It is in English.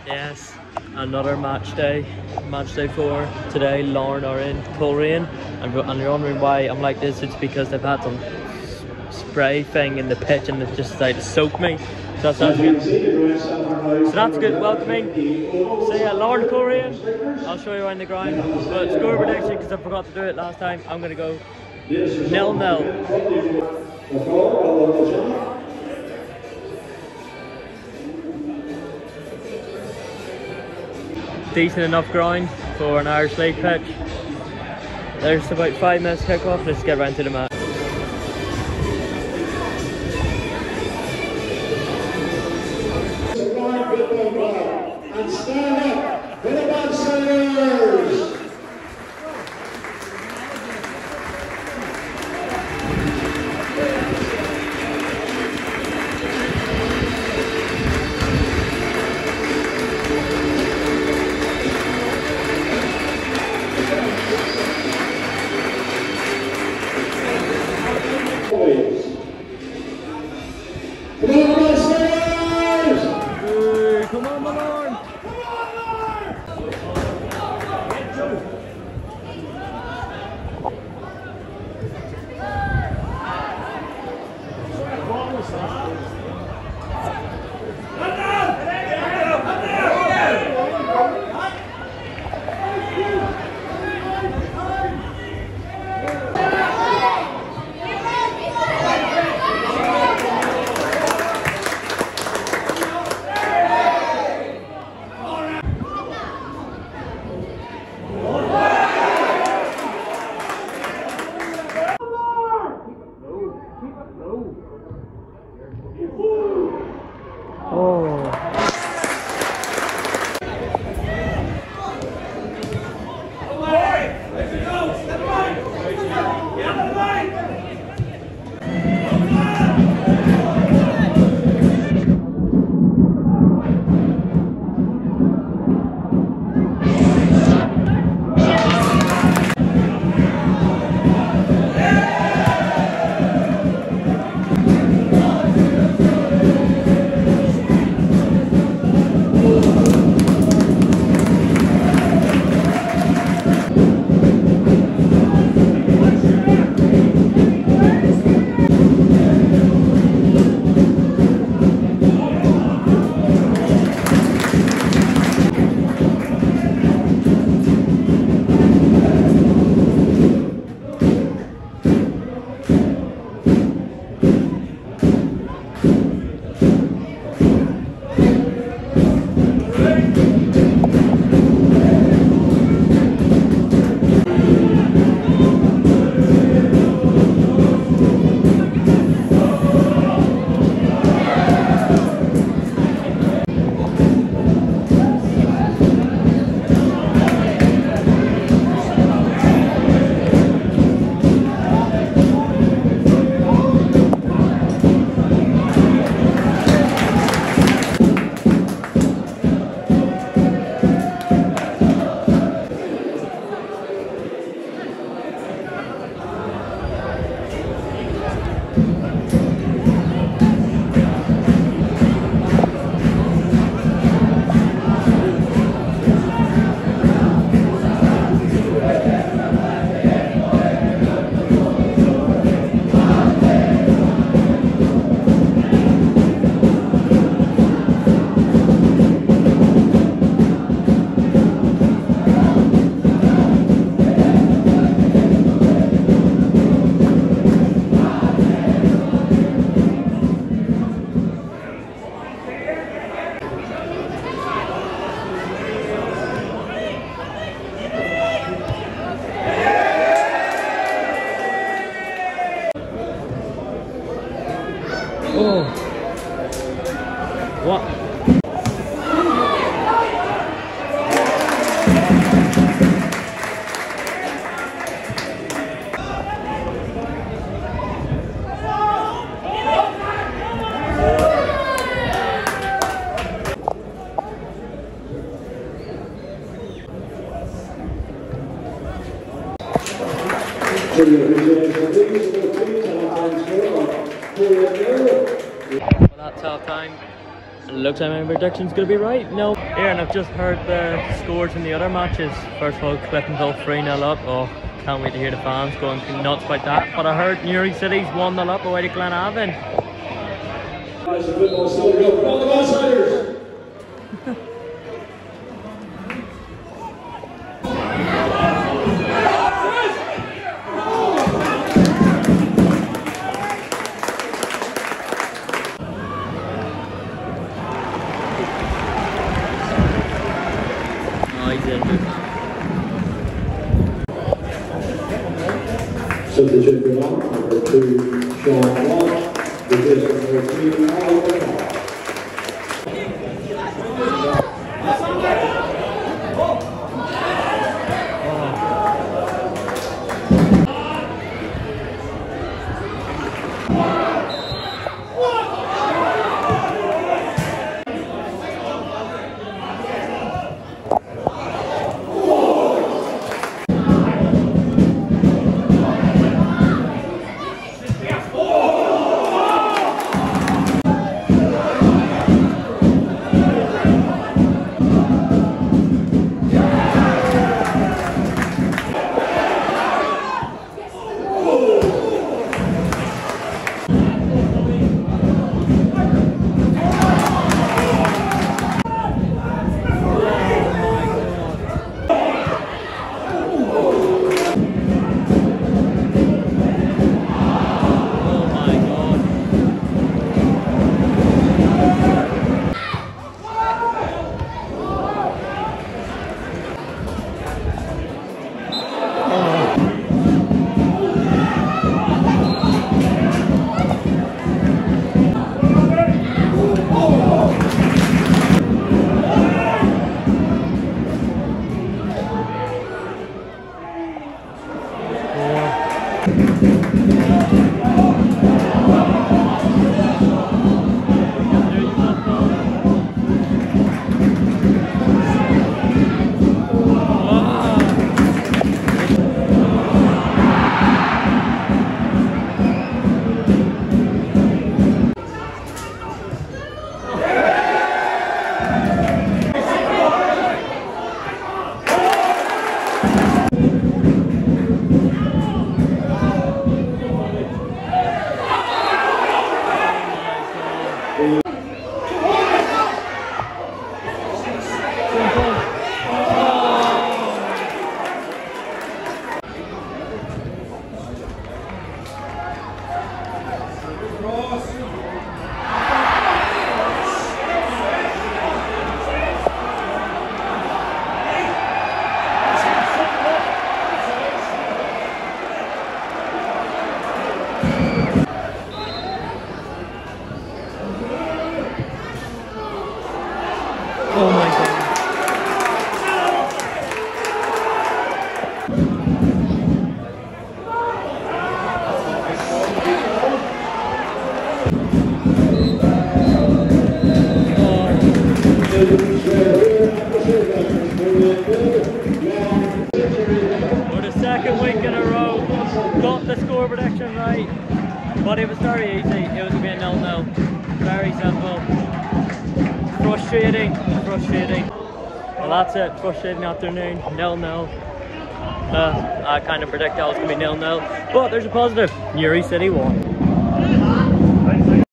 Yes, another match day 4. Today, Larne are in Coleraine, and you're wondering why I'm like this. It's because they've had some spray thing in the pitch and it's just decided to soak me. So that's good. So that's good. Welcoming. So yeah, Larne Coleraine. I'll show you around the ground. But score prediction, because I forgot to do it last time. I'm gonna go 0-0. Decent enough ground for an Irish League pitch. There's about 5 minutes kick-off. Let's get right into the match. And stand up for the Bobslayers! Come on, my Lord! Oh. What? Well, that's half time. It looks like my prediction's going to be right. No. Here, and I've just heard the scores in the other matches. First of all, Cliftonville 3-0 up. Oh, can't wait to hear the fans going nuts about that. But I heard Newry City's 1-0 up away to Glenavon. Guys, the football still to go. Come on, the outsiders. Substitute for number 2, Sean Walsh. Replacement number 3, Al Whitehall. Oh my god. For the second week in a row, got the score prediction right. But it was very easy. It was going to be a 0-0. Very simple. Frustrating. Well, that's it. Frustrating afternoon. 0-0. I kind of predicted I was going to be 0-0. But there's a positive. Newry City won.